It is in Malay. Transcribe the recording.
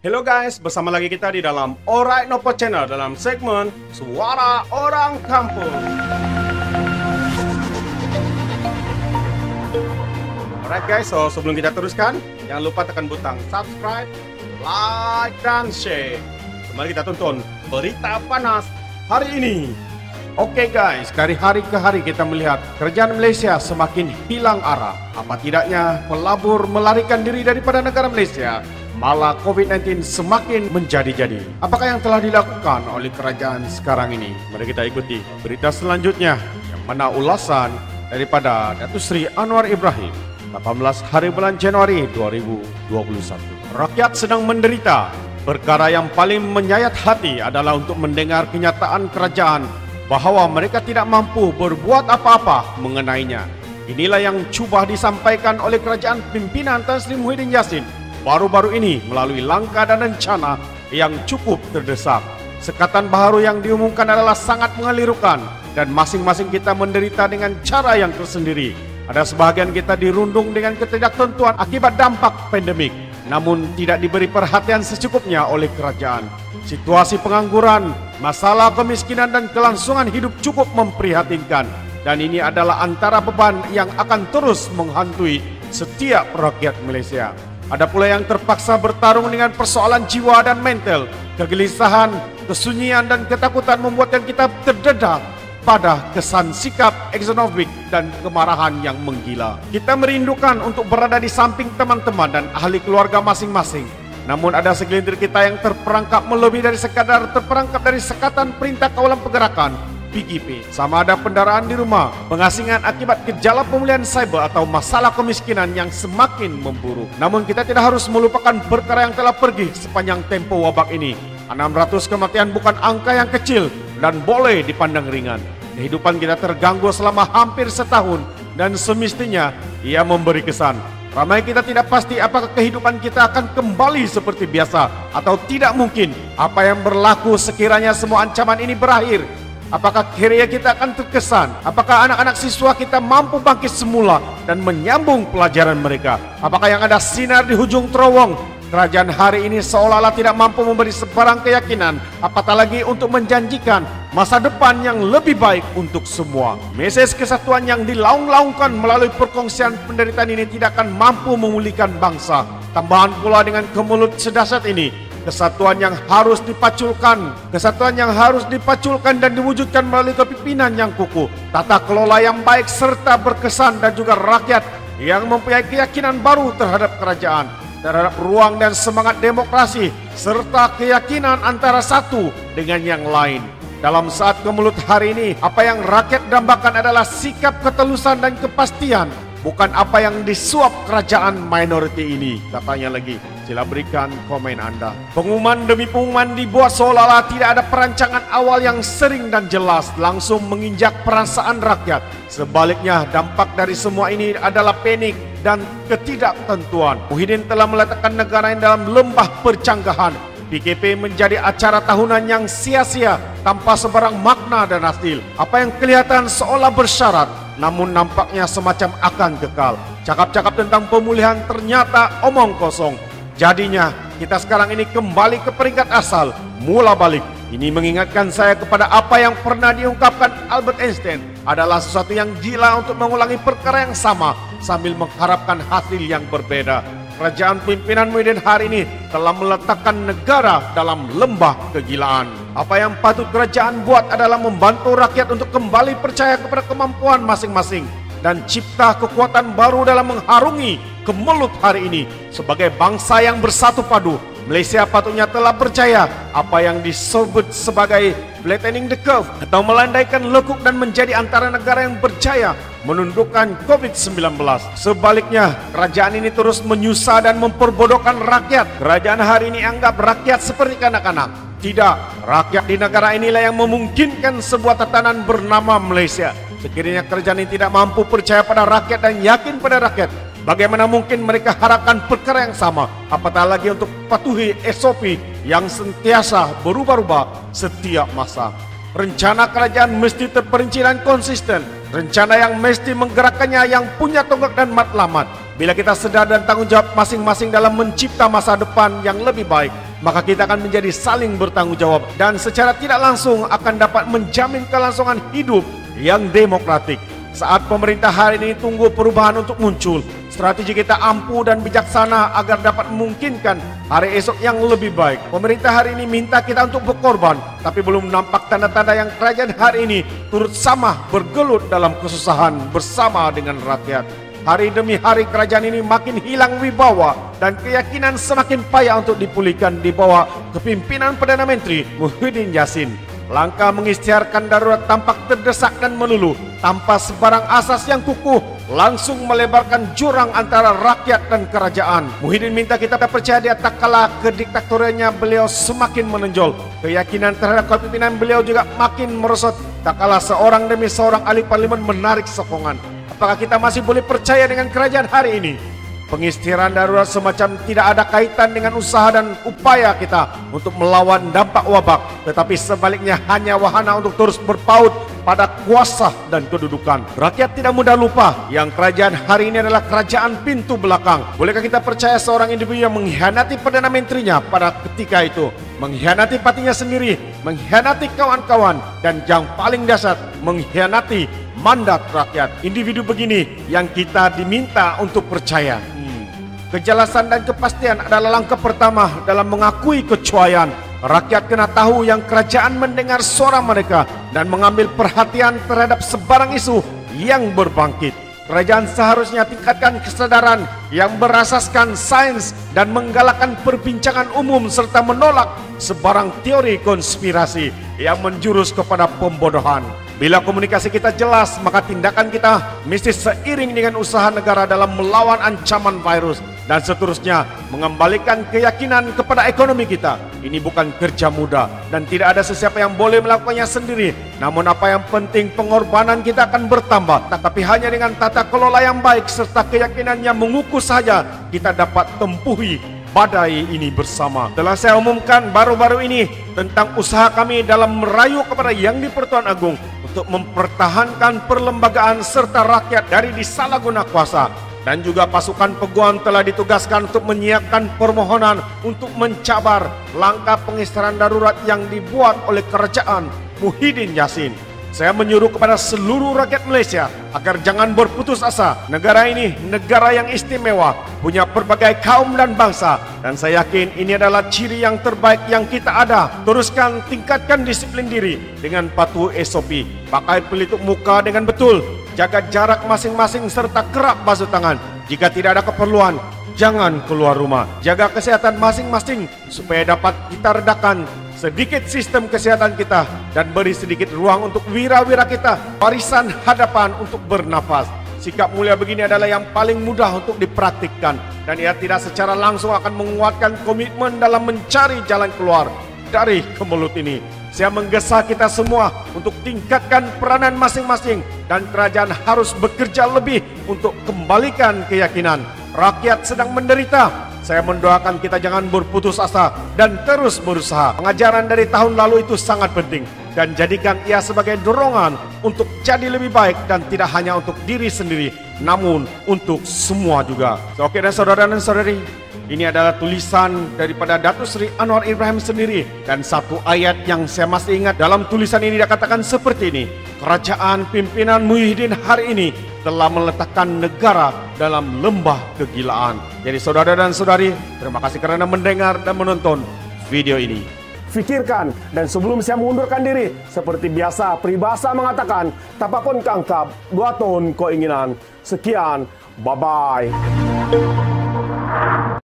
Hello guys, bersama lagi kita di dalam Alright Nopo Channel dalam segmen Suara Orang Kampung. Alright guys, so sebelum kita teruskan, jangan lupa tekan butang subscribe, like, dan share. Mari kita tonton berita panas hari ini. Oke guys, dari hari ke hari kita melihat kerajaan Malaysia semakin hilang arah. Apa tidaknya pelabur melarikan diri daripada negara Malaysia, malah COVID-19 semakin menjadi-jadi. Apakah yang telah dilakukan oleh kerajaan sekarang ini? Mari kita ikuti berita selanjutnya, yang mana ulasan daripada Datuk Seri Anwar Ibrahim 18 hari bulan Januari 2021. Rakyat sedang menderita. Perkara yang paling menyayat hati adalah untuk mendengar kenyataan kerajaan bahawa mereka tidak mampu berbuat apa-apa mengenainya. Inilah yang cuba disampaikan oleh kerajaan pimpinan Tan Sri Muhyiddin Yassin baru-baru ini melalui langkah dan rencana yang cukup terdesak. Sekatan baharu yang diumumkan adalah sangat mengelirukan dan masing-masing kita menderita dengan cara yang tersendiri. Ada sebahagian kita dirundung dengan ketidaktentuan akibat dampak pandemik, namun tidak diberi perhatian secukupnya oleh kerajaan. Situasi pengangguran, masalah kemiskinan dan kelangsungan hidup cukup memprihatinkan, dan ini adalah antara beban yang akan terus menghantui setiap rakyat Malaysia. Ada pula yang terpaksa bertarung dengan persoalan jiwa dan mental. Kegelisahan, kesunyian dan ketakutan membuatkan kita terdedah pada kesan sikap xenofobik dan kemarahan yang menggila. Kita merindukan untuk berada di samping teman-teman dan ahli keluarga masing-masing. Namun ada segelintir kita yang terperangkap melebihi dari sekadar terperangkap dari sekatan perintah kawalan pergerakan PKP. Sama ada pendaraan di rumah, pengasingan akibat gejala pemulihan cyber atau masalah kemiskinan yang semakin memburuk. Namun kita tidak harus melupakan perkara yang telah pergi sepanjang tempo wabak ini. 600 kematian bukan angka yang kecil dan boleh dipandang ringan. Kehidupan kita terganggu selama hampir setahun dan semestinya ia memberi kesan. Ramai kita tidak pasti apakah kehidupan kita akan kembali seperti biasa atau tidak mungkin. Apa yang berlaku sekiranya semua ancaman ini berakhir? Apakah kerjaya kita akan terkesan? Apakah anak-anak siswa kita mampu bangkit semula dan menyambung pelajaran mereka? Apakah yang ada sinar di hujung terowong? Kerajaan hari ini seolah-olah tidak mampu memberi sebarang keyakinan, apatah lagi untuk menjanjikan masa depan yang lebih baik untuk semua. Mesej kesatuan yang dilaung-laungkan melalui perkongsian penderitaan ini tidak akan mampu memulihkan bangsa. Tambahan pula dengan kemelut sedasat ini, kesatuan yang harus dipaculkan dan diwujudkan melalui kepimpinan yang kukuh, tata kelola yang baik serta berkesan dan juga rakyat yang mempunyai keyakinan baru terhadap kerajaan, terhadap ruang dan semangat demokrasi, serta keyakinan antara satu dengan yang lain. Dalam saat kemelut hari ini, apa yang rakyat dambakan adalah sikap ketelusan dan kepastian, bukan apa yang disuap kerajaan minoriti ini. Katanya lagi, sila berikan komen Anda. Pengumuman demi pengumuman dibuat seolah-olah tidak ada perancangan awal yang sering dan jelas, langsung menginjak perasaan rakyat. Sebaliknya, dampak dari semua ini adalah panik dan ketidaktentuan. Muhyiddin telah meletakkan negara yang dalam lembah percanggahan. PKP menjadi acara tahunan yang sia-sia tanpa sebarang makna dan hasil. Apa yang kelihatan seolah bersyarat, namun nampaknya semacam akan kekal. Cakap-cakap tentang pemulihan ternyata omong kosong. Jadinya kita sekarang ini kembali ke peringkat asal, mula balik. Ini mengingatkan saya kepada apa yang pernah diungkapkan Albert Einstein, adalah sesuatu yang gila untuk mengulangi perkara yang sama sambil mengharapkan hasil yang berbeda. Kerajaan pimpinan Muhyiddin hari ini telah meletakkan negara dalam lembah kegilaan. Apa yang patut kerajaan buat adalah membantu rakyat untuk kembali percaya kepada kemampuan masing-masing dan cipta kekuatan baru dalam mengharungi kemelut hari ini. Sebagai bangsa yang bersatu padu, Malaysia patutnya telah percaya apa yang disebut sebagai flattening the curve atau melandaikan lekuk dan menjadi antara negara yang berjaya menundukkan COVID-19. Sebaliknya, kerajaan ini terus menyusah dan memperbodohkan rakyat. Kerajaan hari ini anggap rakyat seperti kanak-kanak. Tidak, rakyat di negara inilah yang memungkinkan sebuah tatanan bernama Malaysia. Sekiranya kerajaan ini tidak mampu percaya pada rakyat dan yakin pada rakyat, bagaimana mungkin mereka harapkan perkara yang sama, apatah lagi untuk patuhi SOP yang sentiasa berubah-ubah setiap masa. Rencana kerajaan mesti terperinci dan konsisten. Rencana yang mesti menggerakkannya yang punya tonggak dan matlamat. Bila kita sadar dan tanggung jawab masing-masing dalam mencipta masa depan yang lebih baik, maka kita akan menjadi saling bertanggung jawab dan secara tidak langsung akan dapat menjamin kelangsungan hidup yang demokratik. Saat pemerintah hari ini tunggu perubahan untuk muncul, strategi kita ampuh dan bijaksana agar dapat memungkinkan hari esok yang lebih baik. Pemerintah hari ini minta kita untuk berkorban, tapi belum nampak tanda-tanda yang kerajaan hari ini turut sama bergelut dalam kesusahan bersama dengan rakyat. Hari demi hari kerajaan ini makin hilang wibawa dan keyakinan semakin payah untuk dipulihkan di bawah kepimpinan Perdana Menteri Muhyiddin Yassin. Langkah mengisytiharkan darurat tampak terdesak dan melulu, tanpa sebarang asas yang kukuh, langsung melebarkan jurang antara rakyat dan kerajaan. Muhyiddin minta kita percaya dia tak kalah kediktatorialnya beliau semakin menonjol. Keyakinan terhadap kepimpinan beliau juga makin merosot, tak kalah seorang demi seorang ahli parlimen menarik sokongan. Apakah kita masih boleh percaya dengan kerajaan hari ini? Pengisytiharan darurat semacam tidak ada kaitan dengan usaha dan upaya kita untuk melawan dampak wabak, tetapi sebaliknya hanya wahana untuk terus berpaut pada kuasa dan kedudukan. Rakyat tidak mudah lupa yang kerajaan hari ini adalah kerajaan pintu belakang. Bolehkah kita percaya seorang individu yang mengkhianati Perdana Menterinya pada ketika itu, mengkhianati partinya sendiri, mengkhianati kawan-kawan, dan yang paling dahsyat, mengkhianati mandat rakyat? Individu begini yang kita diminta untuk percaya. Kejelasan dan kepastian adalah langkah pertama dalam mengakui kecuaian. Rakyat kena tahu yang kerajaan mendengar suara mereka dan mengambil perhatian terhadap sebarang isu yang berbangkit. Kerajaan seharusnya tingkatkan kesadaran yang berasaskan sains dan menggalakkan perbincangan umum serta menolak sebarang teori konspirasi yang menjurus kepada pembodohan. Bila komunikasi kita jelas, maka tindakan kita mesti seiring dengan usaha negara dalam melawan ancaman virus dan seterusnya mengembalikan keyakinan kepada ekonomi kita. Ini bukan kerja mudah dan tidak ada sesiapa yang boleh melakukannya sendiri. Namun apa yang penting, pengorbanan kita akan bertambah, tetapi hanya dengan tata kelola yang baik serta keyakinan yang mengukuh saja kita dapat tempuhi badai ini bersama. Telah saya umumkan baru-baru ini tentang usaha kami dalam merayu kepada Yang di-Pertuan Agung untuk mempertahankan perlembagaan serta rakyat dari disalahguna kuasa, dan juga pasukan peguam telah ditugaskan untuk menyiapkan permohonan untuk mencabar langkah pengisytiharan darurat yang dibuat oleh kerajaan Muhyiddin Yassin. Saya menyuruh kepada seluruh rakyat Malaysia agar jangan berputus asa. Negara ini negara yang istimewa, punya berbagai kaum dan bangsa, dan saya yakin ini adalah ciri yang terbaik yang kita ada. Teruskan tingkatkan disiplin diri dengan patuh SOP, pakai pelitup muka dengan betul, jaga jarak masing-masing serta kerap basuh tangan. Jika tidak ada keperluan, jangan keluar rumah. Jaga kesehatan masing-masing supaya dapat kita redakan sedikit sistem kesehatan kita dan beri sedikit ruang untuk wira-wira kita barisan hadapan untuk bernafas. Sikap mulia begini adalah yang paling mudah untuk dipraktikkan dan ia tidak secara langsung akan menguatkan komitmen dalam mencari jalan keluar dari kemelut ini. Saya menggesa kita semua untuk tingkatkan peranan masing-masing dan kerajaan harus bekerja lebih untuk kembalikan keyakinan. Rakyat sedang menderita. Saya mendoakan kita jangan berputus asa dan terus berusaha. Pengajaran dari tahun lalu itu sangat penting dan jadikan ia sebagai dorongan untuk jadi lebih baik dan tidak hanya untuk diri sendiri, namun untuk semua juga. Oke dan saudara dan saudari, ini adalah tulisan daripada Datuk Seri Anwar Ibrahim sendiri, dan satu ayat yang saya masih ingat dalam tulisan ini dikatakan seperti ini: kerajaan pimpinan Muhyiddin hari ini telah meletakkan negara dalam lembah kegilaan. Jadi saudara dan saudari, terima kasih kerana mendengar dan menonton video ini. Fikirkan, dan sebelum saya mengundurkan diri, seperti biasa peribahasa mengatakan, tapakon kangkap, dua tahun keinginan. Sekian, bye-bye.